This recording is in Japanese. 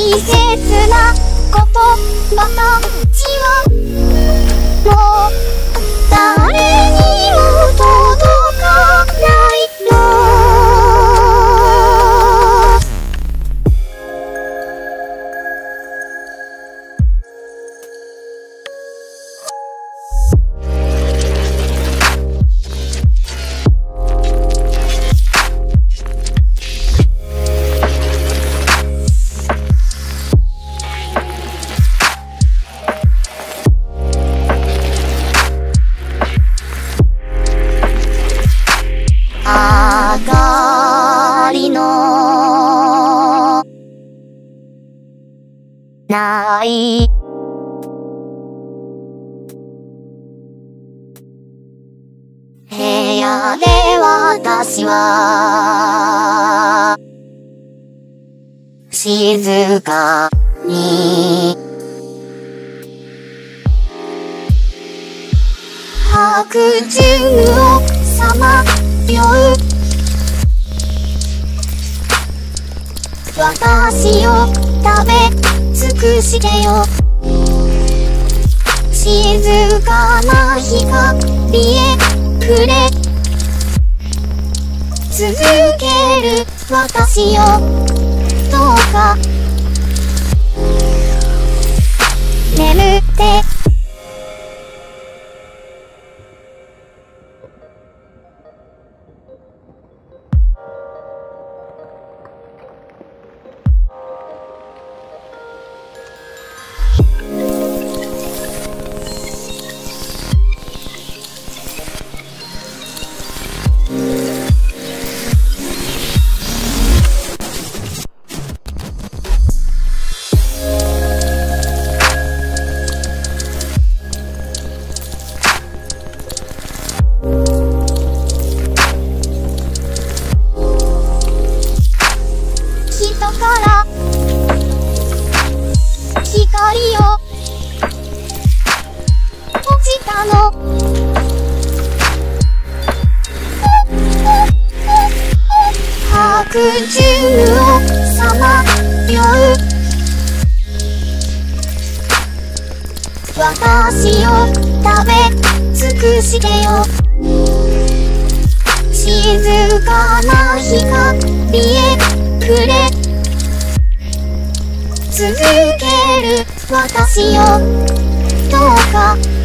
大切な言葉たちはもう誰にも届かないの。明かりのない部屋で私は静かに白昼をさまよう私を食べ尽くしてよ。静かな光へ触れ続ける私よ、どうか眠ってから光を落ちたの。白昼をさまよう私を食べ尽くしてよ。静かな光へ触れ続ける私よ、どうか